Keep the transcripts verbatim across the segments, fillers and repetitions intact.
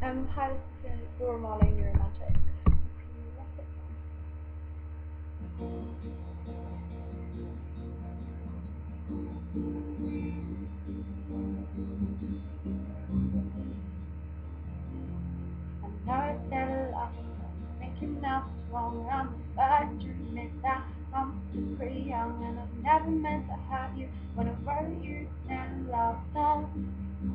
Um, hi, this is romatic, romatic. I know I said a lot, I'm thinking now it's wrong. I'm about to admit that I'm still pretty young, and I've never meant to have you. When I wrote you and love song,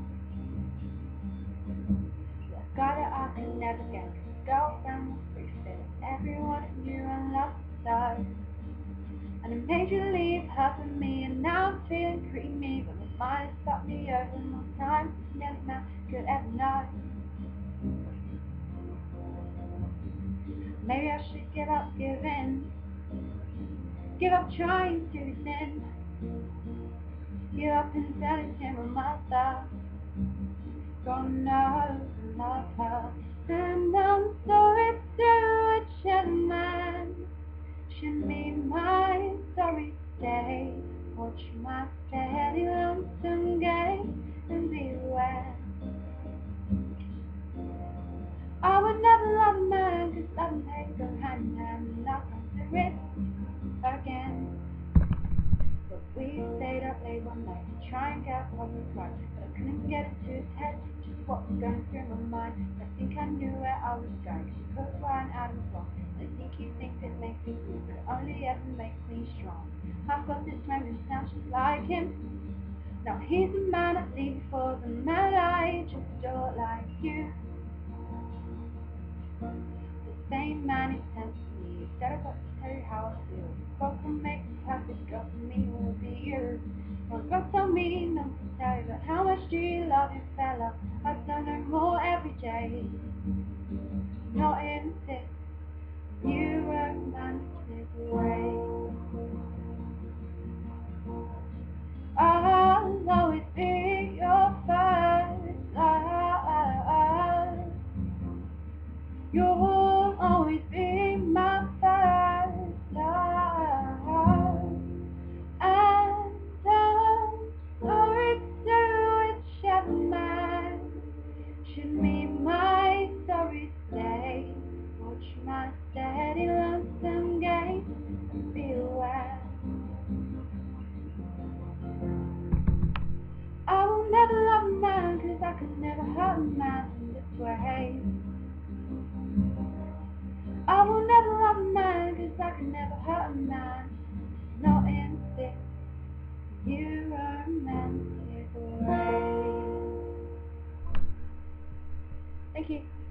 I got it, I can never get. Girlfriend was free fit, everyone knew and loved so. And it made you leave her for me, and now I'm feeling creamy, but my mind stopped me over more time than any man could ever know. Maybe I should give up giving, give up trying to be thin, give up and telling him of myself. God knows I love her, and I'm sorry to whichever man should meet my sorry day. Watch my steady lonesome gait and beware. I would never love a man, cause love and hate go hand in hand, and I come to it again. But we stayed up late one night to try and get what was right, but I couldn't get it to his head, just what was going through my mind. I think I knew where I was going, because Ryan Adams wrong. I think he thinks it makes me weak, but it only ever makes me strong. I've got this friend who sounds just like him. Now he's the man I see before the man I just adore like you. The same man who sent me, he said I've got to tell you how I feel. God can make the perfect girl for me will be you. Well, God told me not to tell you, but how much do you love your fella? I don't know more every day. Not in this, you romantic way. I'll always be your first love. You'll always be my first love. And I'm sorry to whichever man should meet my sorry stay. Watch my steady lonesome gait and beware. I will never love a man, cause I could never hurt a man in this way. I will never love a man, cause I can never hurt a man. Not in this you romantic way. Thank you.